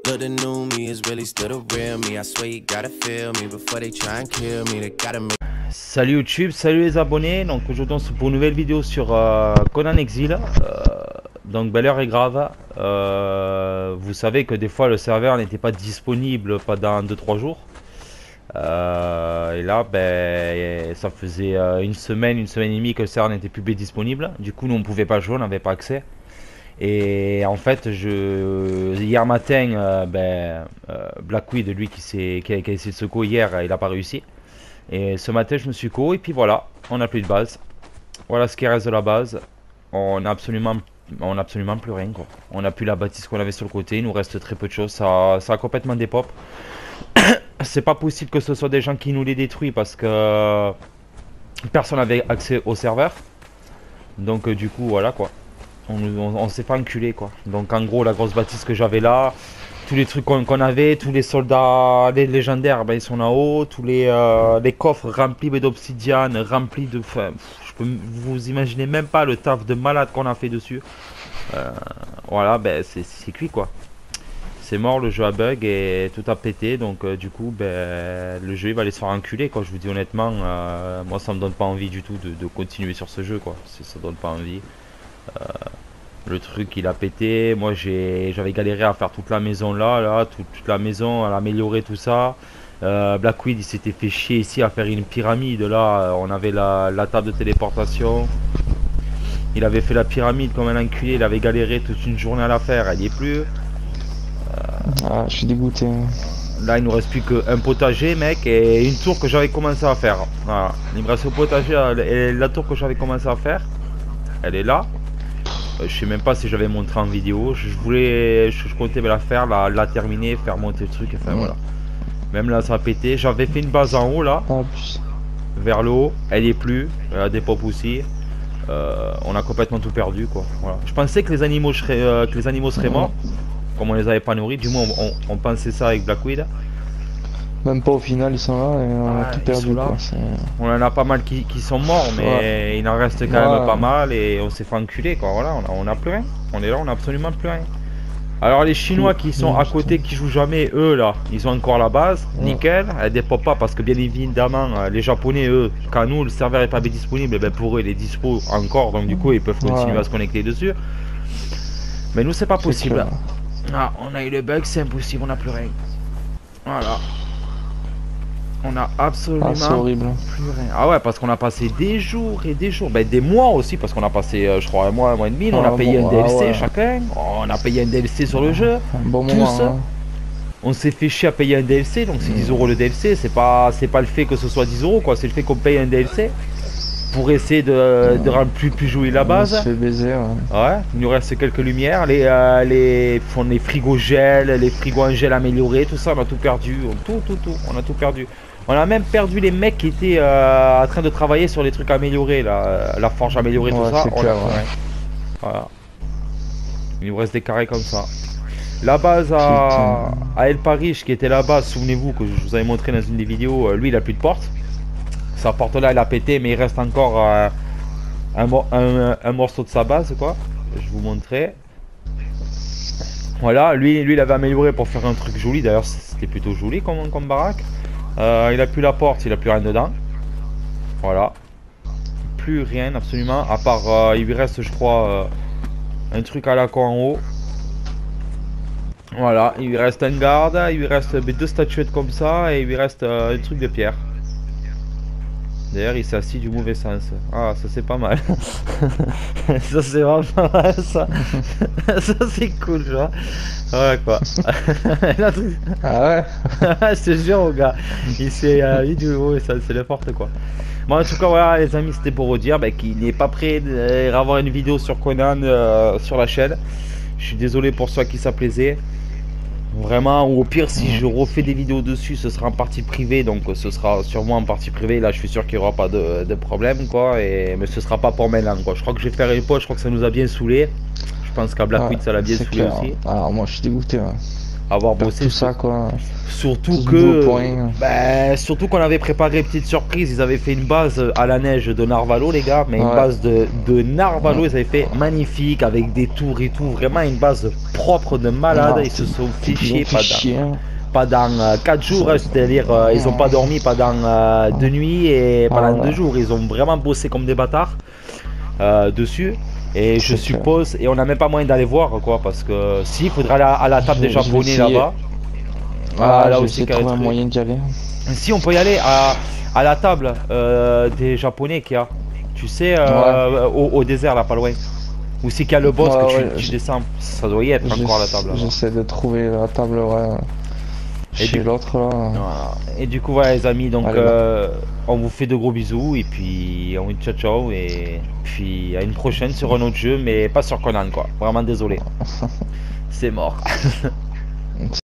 But the new me is really still the real me. I swear you gotta feel me before they try and kill me. They gotta make. Salut YouTube, salut les abonnés. Donc aujourd'hui on se pour une nouvelle vidéo sur Conan Exil. Donc l'heure est grave. Vous savez que des fois le serveur n'était pas disponible pendant 2-3 jours. Et là ben ça faisait une semaine et demie que le serveur n'était plus disponible. Du coup nous on pouvait pas jouer, on n'avait pas accès. Et en fait hier matin Blackweed, lui qui a essayé de se co hier, il a pas réussi. Et ce matin je me suis co et puis voilà, on n'a plus de base. Voilà ce qui reste de la base. On a absolument plus rien quoi. On n'a plus la bâtisse qu'on avait sur le côté, il nous reste très peu de choses, ça a complètement dépop. C'est pas possible que ce soit des gens qui nous les détruisent parce que personne n'avait accès au serveur. Donc du coup voilà quoi. On s'est pas enculé quoi. Donc en gros la grosse bâtisse que j'avais là, tous les trucs qu'on avait, tous les soldats, les légendaires, ben, ils sont là-haut, tous les coffres remplis d'obsidiane, remplis de... Enfin, vous imaginez même pas le taf de malade qu'on a fait dessus. Voilà, ben c'est cuit quoi. C'est mort, le jeu a bug et tout a pété, donc du coup ben, le jeu il va aller se faire enculer quoi. Je vous dis honnêtement, moi ça me donne pas envie du tout de continuer sur ce jeu quoi. Ça donne pas envie. Le truc il a pété, moi j'avais galéré à faire toute la maison là, toute la maison, à l'améliorer tout ça. Blackweed il s'était fait chier ici à faire une pyramide, là on avait la table de téléportation. Il avait fait la pyramide comme un enculé, il avait galéré toute une journée à la faire, elle y est plus. Ah, je suis dégoûté. Là il nous reste plus qu'un potager mec et une tour que j'avais commencé à faire. Voilà. Il me reste le potager et la tour que j'avais commencé à faire, elle est là. Je sais même pas si j'avais montré en vidéo. Je comptais la faire, la terminer, faire monter le truc. Enfin voilà. Même là ça a pété. J'avais fait une base en haut là, vers le haut. Elle y est plus. Elle a des pop aussi. On a complètement tout perdu quoi. Voilà. Je pensais que les animaux seraient morts, comme on les avait pas nourris. Du moins on pensait ça avec Blackweed. Même pas au final, ils sont là et on a tout perdu quoi. On en a pas mal qui sont morts, mais il en reste quand même pas mal et on s'est fait enculer quoi. Voilà, on a plus rien. On est là, on a absolument plus rien. Alors les Chinois qui sont à côté, qui jouent jamais, eux là, ils ont encore la base, nickel. Elle dépend pas parce que bien évidemment les Japonais, eux, quand nous le serveur est pas bien disponible, ben pour eux il est dispo encore, donc du coup ils peuvent continuer à se connecter dessus. Mais nous c'est pas possible. Ah, on a eu le bug, c'est impossible, on n'a plus rien. Voilà. On a absolument plus rien. Ah ouais, parce qu'on a passé des jours et des jours, ben des mois aussi, parce qu'on a passé je crois un mois et demi. On a payé un DLC chacun. On a payé un DLC sur le jeu. Bon moment, on s'est fait chier à payer un DLC, donc c'est 10 € le DLC. C'est pas le fait que ce soit 10 € quoi, c'est le fait qu'on paye un DLC pour essayer de rendre plus jouer la base. On se fait baiser, ouais, il nous reste quelques lumières, les frigos gel, les frigos en gel améliorés, tout ça on a tout perdu, on a tout perdu. On a même perdu les mecs qui étaient en train de travailler sur les trucs améliorés, la forge améliorée, tout ça. Voilà. Il nous reste des carrés comme ça. La base à El Parish, qui était la base, souvenez-vous que je vous avais montré dans une des vidéos, lui il a plus de porte. Sa porte là elle a pété, mais il reste encore un morceau de sa base quoi. Je vous montrer. Voilà, lui il avait amélioré pour faire un truc joli, d'ailleurs c'était plutôt joli comme baraque. Il a plus la porte, il a plus rien dedans. Voilà. Plus rien absolument, à part il lui reste je crois un truc à la con en haut. Voilà, il lui reste un garde, il lui reste deux statuettes comme ça et il lui reste un truc de pierre. D'ailleurs il s'est assis du mauvais sens. Ah ça c'est pas mal. Ça c'est vraiment pas mal ça. Ça c'est cool tu vois. Ouais quoi. Ah ouais. Je te jure au gars. Il s'est mis du mauvais sens, c'est n'importe quoi. Bon en tout cas voilà les amis, c'était pour vous dire qu'il n'est pas prêt d'avoir une vidéo sur Conan sur la chaîne. Je suis désolé pour ceux à qui ça plaisait. Vraiment, ou au pire si je refais des vidéos dessus ce sera en partie privée, donc ce sera sûrement en partie privée. Là je suis sûr qu'il n'y aura pas de problème quoi, mais ce sera pas pour maintenant quoi. Je crois que je vais faire une pause, je crois que ça nous a bien saoulé. Je pense qu'à Blackweed ça l'a bien saoulé aussi. Alors moi je suis dégoûté avoir bossé tout ça quoi. surtout Tous que nouveaux points. surtout qu'on avait préparé une petite surprise. Ils avaient fait une base à la neige de Narvalo, les gars, mais une Ouais. base de Narvalo. Ils avaient fait magnifique avec des tours et tout, vraiment une base propre de malade. Ah, Ils se sont fait Ils chier ont fait chier. pendant 4 jours, c'est-à-dire ils ont pas dormi pendant 2 nuits et pendant ouais. 2 jours. Ils ont vraiment bossé comme des bâtards dessus. Et je C'est suppose, et on n'a même pas moyen d'aller voir quoi, parce que si, il faudra aller à la table des Je vais Japonais essayer. là-bas. Ah, là je vais aussi, essayer de trouver un moyen d'y aller. si on peut y aller à la table des Japonais qu'il y a, tu sais, au désert là, pas loin. Ou c'est qu'il y a le boss Ouais, que ouais, tu descends, ça doit y être encore à la table. là-bas. J'essaie de trouver la table, ouais. Et Chez du- l'autre là. Voilà. Et du coup, voilà les amis, donc Allez, on vous fait de gros bisous et puis on vous dit ciao ciao et puis à une prochaine sur un autre jeu, mais pas sur Conan quoi. Vraiment désolé. C'est mort.